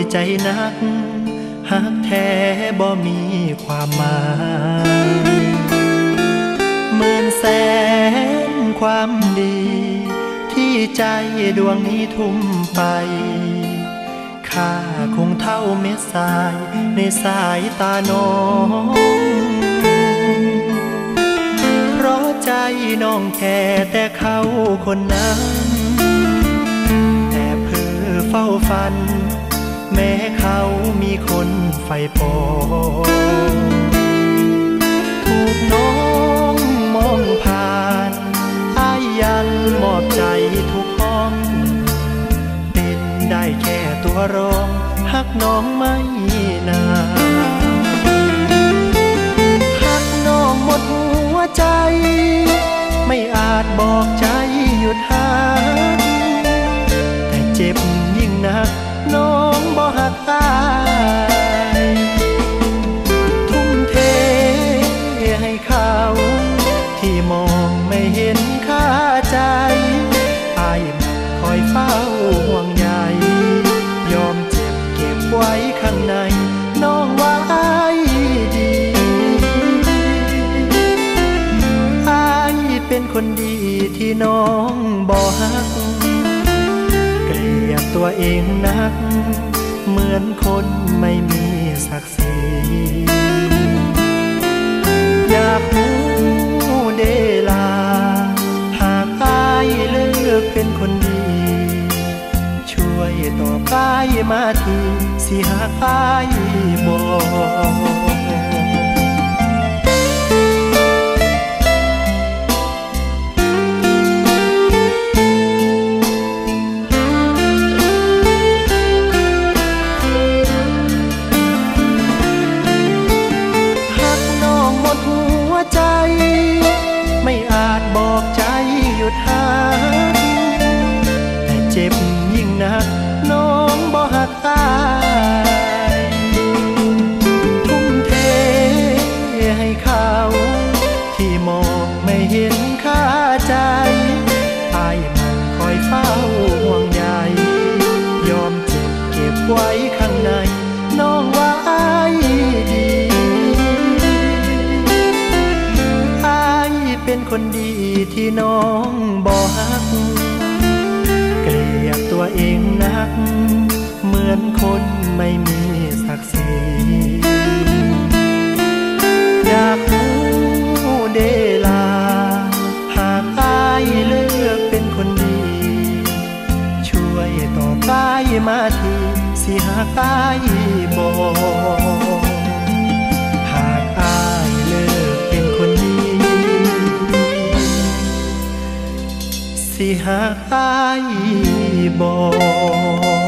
ใจนักหักแท้บ่มีความหมายหมื่นแสนความดีที่ใจดวงนี้ทุ่มไปค่าคงเท่าเม็ดทรายในสายตาน้องเพราะใจน้องแค่แต่เขาคนนั้นแต่เพ้อเฝ้าฝันแม้เขามีคนใฝ่ปองถูกน้องมองผ่านอ้ายยังมอบใจทุกห้องเป็นได้แค่ตัวรองหักน้องไม่นานหักน้องหมดหัวใจไม่อาจบอกใจหยุดหักแต่เจ็บยิ่งนักน้องบ่หักตายทุ่มเทให้เขาที่มองไม่เห็นค่าใจอ้ายคอยเฝ้าห่วงใยยอมเจ็บเก็บไว้ข้างในน้องไว้ดีอ้ายเป็นคนดีที่น้องบ่หักเกลียดตัวเองนักเหมือนคนไม่มีศักดิ์ศรีอยากรู้เดลาหากอ้ายเลิกเป็นคนดีช่วยตอบอ้ายมาทีสิหากอ้ายบ่ไม่อาจบอกใจหยุดหักแต่เจ็บยิ่งนักน้องบ่หักตายทุ่มเทให้เขาที่มองไม่เห็นค่าใจอ้ายมันคอยเฝ้าห่วงใยยอมเจ็บเก็บไว้ข้างในน้องไว้ดีเป็นคนดีที่น้องบ่หักเกลียดตัวเองนักเหมือนคนไม่มีศักดิ์ศรีอยากรู้เดลาหากอ้ายเลือกเป็นคนดีช่วยตอบอ้ายมาทีสิหากอ้ายบ่หากอ้ายเลือกเป็นคนดีสิหากอ้ายบ่